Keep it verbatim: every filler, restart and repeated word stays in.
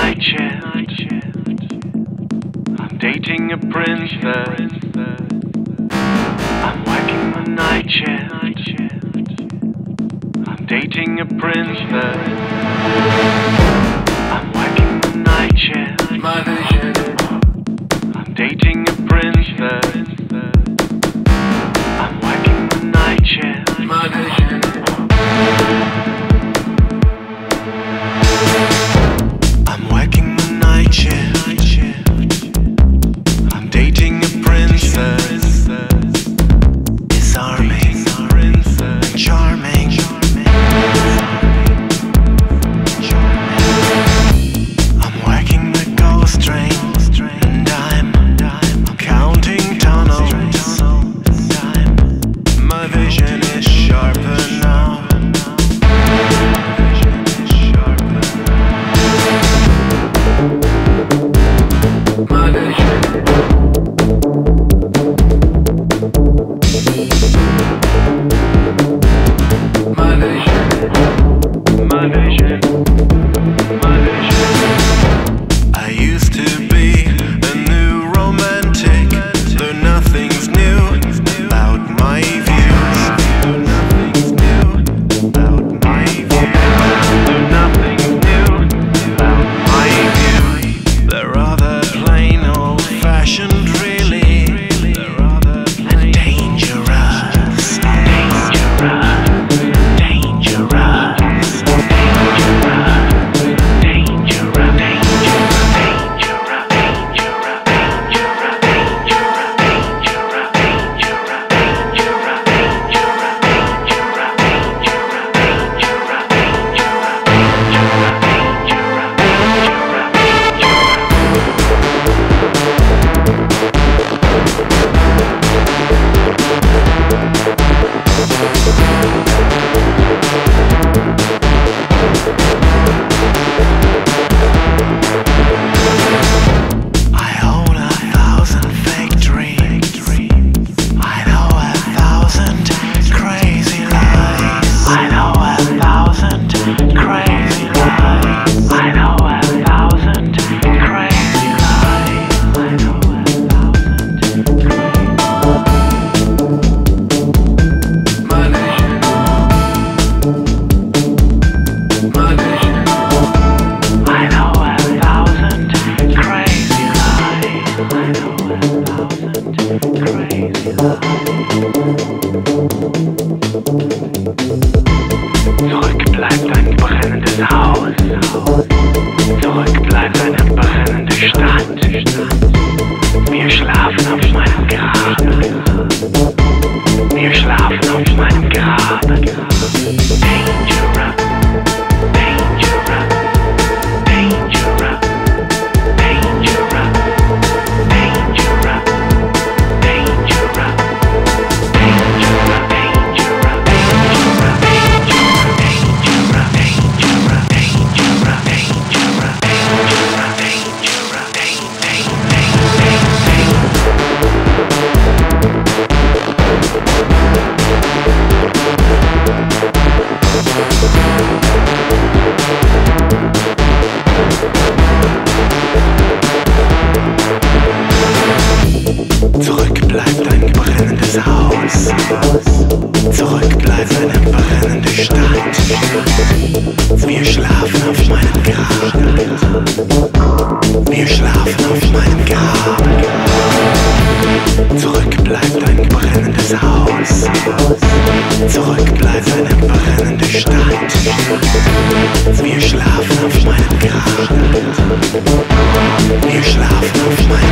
night shift. I'm dating a princess. I'm working the night shift. I'm dating a princess. I'm working the night shift. My vision. I'm dating a princess. I'm working the night shift. My vision. I'm working the night shift. I'm dating a princess. Disarming and charming. I'm working the ghost train, and I'm counting tunnels. My vision is sharper now. My vision. My vision. My vision. My vision. I used to be a new romantic, though nothing's new about my views. Though nothing's new about my views. Though nothing's new about my views. They're rather plain old-fashioned, really. They're rather plain dangerous. Dangerous. Dangerous. Zurück bleibt ein brennendes Haus. Zurück bleibt eine brennende Stadt. Wir schlafen auf meinem Grab. Wir schlafen auf meinem Grab. Dangerous. Dangerous. Dangerous. Dangerous. Dangerous. Dangerous. Zurück bleibt ein brennendes Haus. Zurück bleibt eine brennende Stadt. Wir schlafen auf meinem Grab. Wir schlafen auf meinem Grab. Zurück bleibt ein brennendes Haus. Zurück bleibt eine brennende Stadt. Wir schlafen auf meinem Grab. Wir schlafen auf meinem Grab.